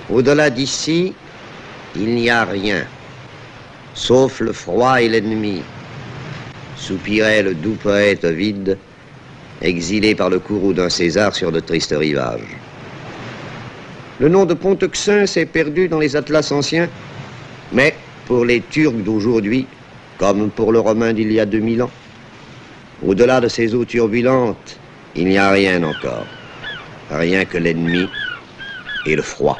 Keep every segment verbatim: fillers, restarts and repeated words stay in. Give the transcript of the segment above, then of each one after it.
Au-delà d'ici, il n'y a rien, sauf le froid et l'ennemi, soupirait le doux poète Ovide, exilé par le courroux d'un César sur de tristes rivages. Le nom de Ponteuxin s'est perdu dans les atlas anciens, mais pour les Turcs d'aujourd'hui, comme pour le Romain d'il y a deux mille ans, au-delà de ces eaux turbulentes, il n'y a rien encore, rien que l'ennemi et le froid.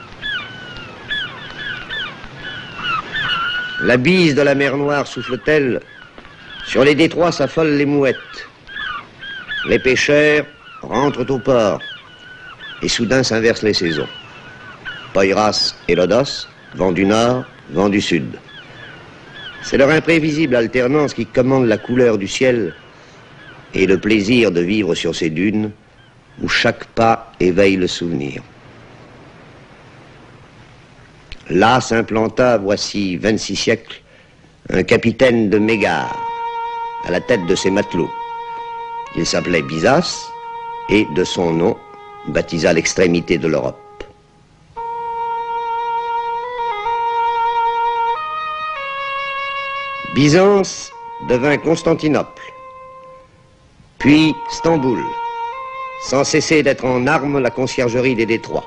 La bise de la mer Noire souffle-t-elle? Sur les détroits s'affolent les mouettes. Les pêcheurs rentrent au port. Et soudain s'inversent les saisons. Poiras et Lodos, vent du nord, vent du sud. C'est leur imprévisible alternance qui commande la couleur du ciel et le plaisir de vivre sur ces dunes où chaque pas éveille le souvenir. Là s'implanta, voici vingt-six siècles, un capitaine de Mégare, à la tête de ses matelots. Il s'appelait Byzas, et de son nom, baptisa l'extrémité de l'Europe. Byzance devint Constantinople, puis Stamboul, sans cesser d'être en armes la conciergerie des détroits.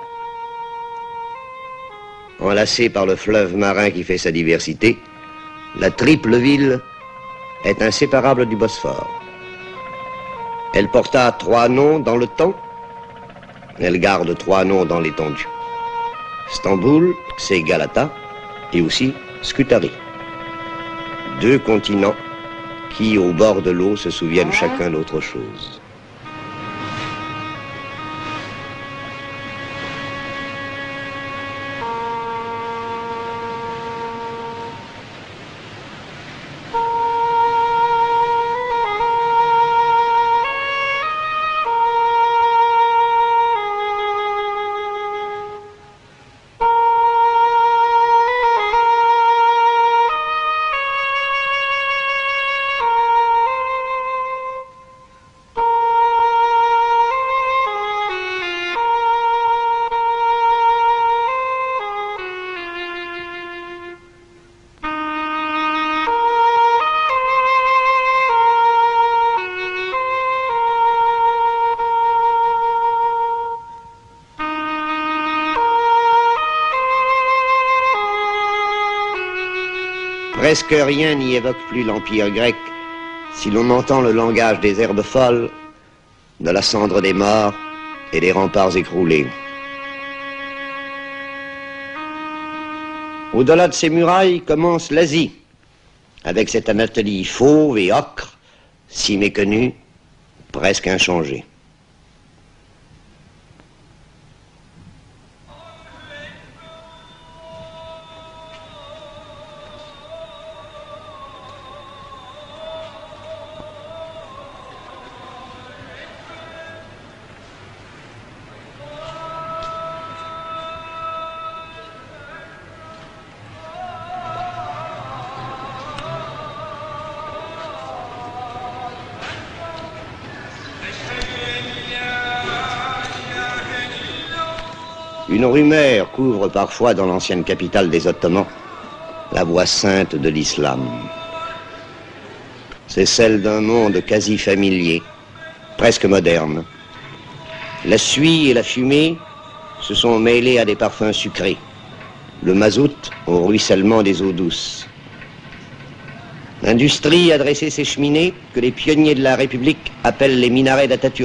Enlacée par le fleuve marin qui fait sa diversité, la triple ville est inséparable du Bosphore. Elle porta trois noms dans le temps, elle garde trois noms dans l'étendue. Stamboul, c'est Galata, et aussi Scutari. Deux continents qui, au bord de l'eau, se souviennent chacun d'autre chose. Presque rien n'y évoque plus l'Empire grec si l'on entend le langage des herbes folles, de la cendre des morts et des remparts écroulés. Au-delà de ces murailles commence l'Asie, avec cette Anatolie fauve et ocre, si méconnue, presque inchangée. Une rumeur couvre parfois dans l'ancienne capitale des Ottomans la voix sainte de l'islam. C'est celle d'un monde quasi familier, presque moderne. La suie et la fumée se sont mêlées à des parfums sucrés, le mazout au ruissellement des eaux douces. L'industrie a dressé ses cheminées que les pionniers de la République appellent les minarets d'Atatürk.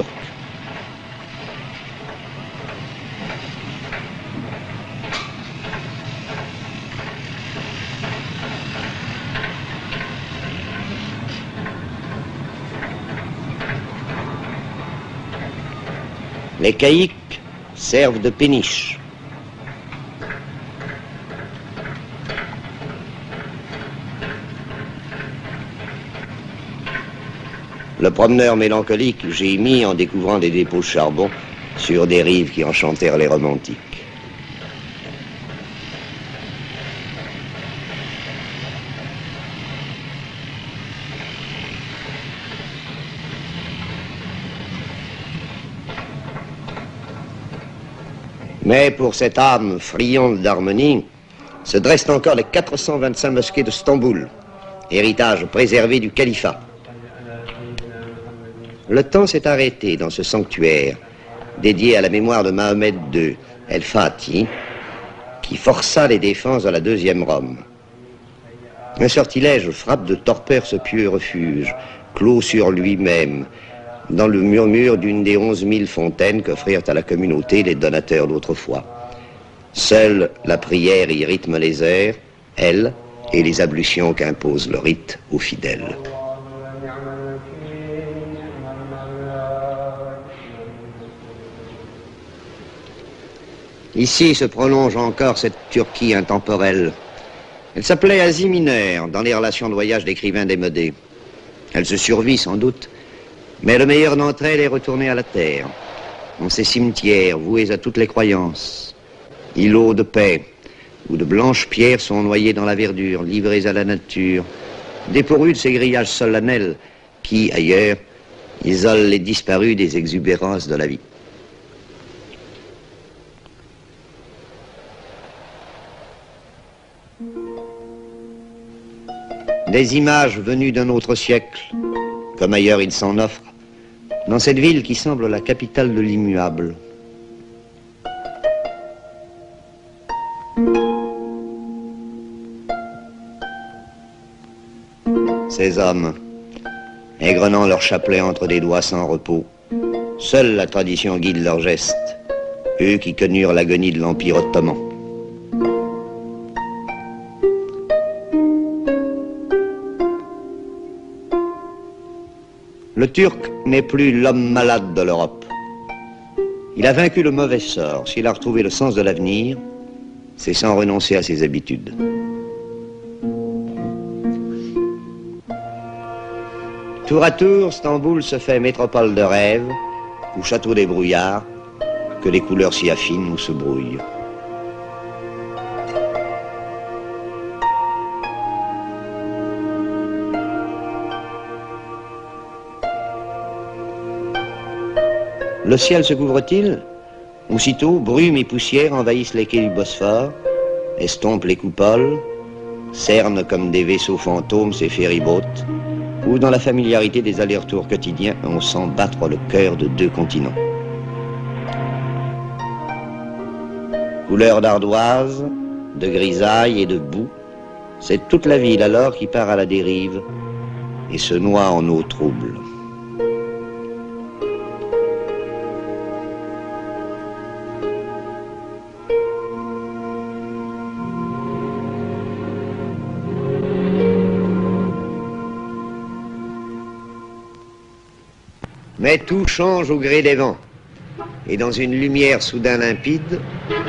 Les caïques servent de péniche. Le promeneur mélancolique gémit en découvrant des dépôts de charbon sur des rives qui enchantèrent les romantiques. Mais pour cette âme friande d'harmonie, se dressent encore les quatre cent vingt-cinq mosquées de Stamboul, héritage préservé du califat. Le temps s'est arrêté dans ce sanctuaire, dédié à la mémoire de Mahomet deux, El-Fatih, qui força les défenses de la deuxième Rome. Un sortilège frappe de torpeur ce pieux refuge, clos sur lui-même, dans le murmure d'une des onze mille fontaines qu'offrirent à la communauté les donateurs d'autrefois. Seule la prière y rythme les airs, elle, et les ablutions qu'impose le rite aux fidèles. Ici se prolonge encore cette Turquie intemporelle. Elle s'appelait Asie mineure, dans les relations de voyage d'écrivains démodés. Elle se survit sans doute, mais le meilleur d'entre elles est retourné à la terre, dans ces cimetières voués à toutes les croyances, îlots de paix, où de blanches pierres sont noyées dans la verdure, livrées à la nature, dépourvues de ces grillages solennels qui, ailleurs, isolent les disparus des exubérances de la vie. Des images venues d'un autre siècle, comme ailleurs il s'en offre, dans cette ville qui semble la capitale de l'immuable. Ces hommes, égrenant leur chapelet entre des doigts sans repos, seule la tradition guide leurs gestes, eux qui connurent l'agonie de l'Empire ottoman. Le Turc n'est plus l'homme malade de l'Europe. Il a vaincu le mauvais sort. S'il a retrouvé le sens de l'avenir, c'est sans renoncer à ses habitudes. Tour à tour, Stamboul se fait métropole de rêve, ou château des brouillards, que les couleurs s'y affinent ou se brouillent. Le ciel se couvre-t-il? Aussitôt, brume et poussière envahissent les quais du Bosphore, estompent les coupoles, cernent comme des vaisseaux fantômes ces ferry-boats, où dans la familiarité des allers-retours quotidiens, on sent battre le cœur de deux continents. Couleur d'ardoise, de grisaille et de boue, c'est toute la ville alors qui part à la dérive et se noie en eau trouble. Mais tout change au gré des vents. Et dans une lumière soudain limpide,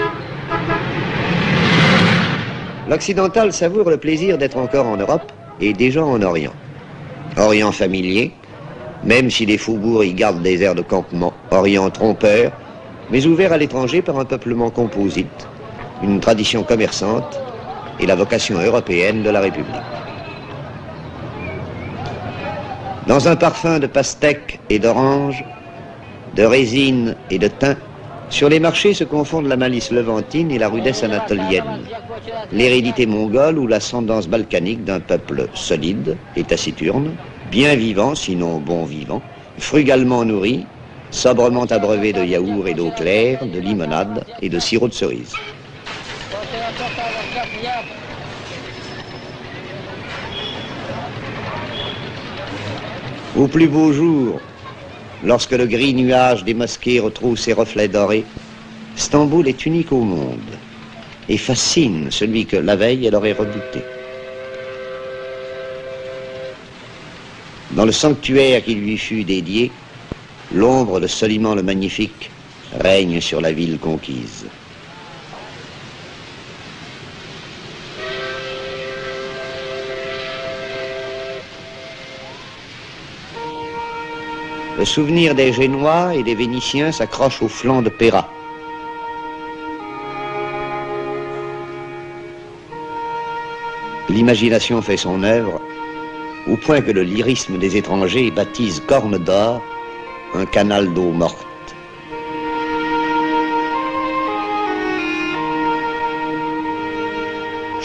l'occidental savoure le plaisir d'être encore en Europe et déjà en Orient. Orient familier, même si les faubourgs y gardent des airs de campement. Orient trompeur, mais ouvert à l'étranger par un peuplement composite, une tradition commerçante et la vocation européenne de la République. Dans un parfum de pastèque et d'orange, de résine et de thym, sur les marchés se confondent la malice levantine et la rudesse anatolienne, l'hérédité mongole ou l'ascendance balkanique d'un peuple solide et taciturne, bien vivant, sinon bon vivant, frugalement nourri, sobrement abreuvé de yaourt et d'eau claire, de limonade et de sirop de cerise. Au plus beau jour, lorsque le gris nuage des mosquées retrouve ses reflets dorés, Stamboul est unique au monde et fascine celui que la veille elle aurait rebuté. Dans le sanctuaire qui lui fut dédié, l'ombre de Soliman le Magnifique règne sur la ville conquise. Le souvenir des Génois et des Vénitiens s'accroche au flanc de Péra. L'imagination fait son œuvre, au point que le lyrisme des étrangers baptise Corne d'Or un canal d'eau morte.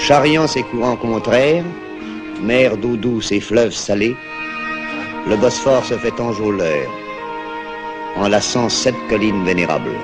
Charriant ses courants contraires, mer d'eau douce et fleuves salés, le Bosphore se fait enjôleur, enlaçant sept collines vénérables.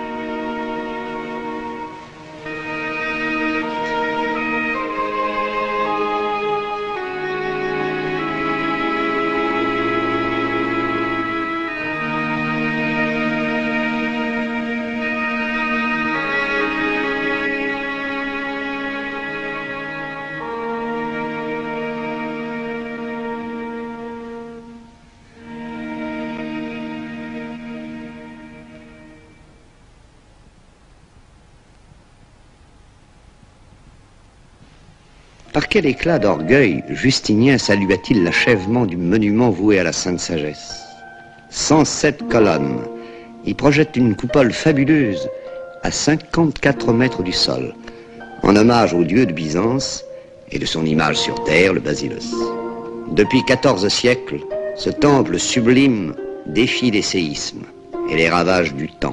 Par quel éclat d'orgueil Justinien salua-t-il l'achèvement du monument voué à la Sainte Sagesse. cent sept colonnes. Il projette une coupole fabuleuse à cinquante-quatre mètres du sol, en hommage au dieu de Byzance et de son image sur terre, le basileus. Depuis quatorze siècles, ce temple sublime défie les séismes et les ravages du temps.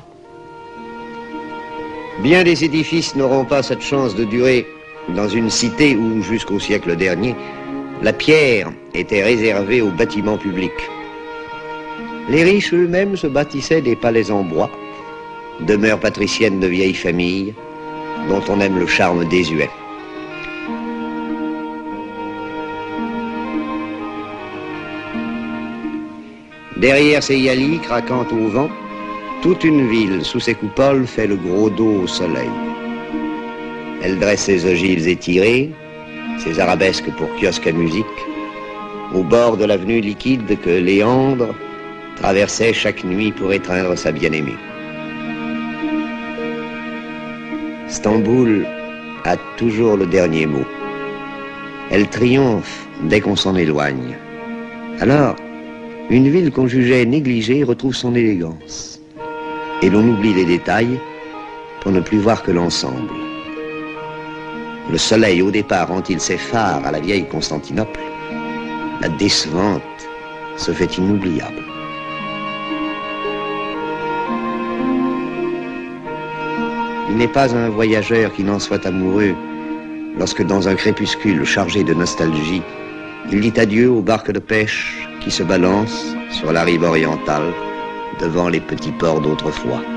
Bien des édifices n'auront pas cette chance de durer dans une cité où, jusqu'au siècle dernier, la pierre était réservée aux bâtiments publics. Les riches eux-mêmes se bâtissaient des palais en bois, demeures patriciennes de vieilles familles, dont on aime le charme désuet. Derrière ces yalis craquant au vent, toute une ville sous ses coupoles fait le gros dos au soleil. Elle dresse ses ogives étirées, ses arabesques pour kiosques à musique, au bord de l'avenue liquide que Léandre traversait chaque nuit pour étreindre sa bien-aimée. Stamboul a toujours le dernier mot. Elle triomphe dès qu'on s'en éloigne. Alors, une ville qu'on jugeait négligée retrouve son élégance. Et l'on oublie les détails pour ne plus voir que l'ensemble. Le soleil, au départ, rend-il ses phares à la vieille Constantinople. La décevante se fait inoubliable. Il n'est pas un voyageur qui n'en soit amoureux lorsque, dans un crépuscule chargé de nostalgie, il dit adieu aux barques de pêche qui se balancent sur la rive orientale devant les petits ports d'autrefois.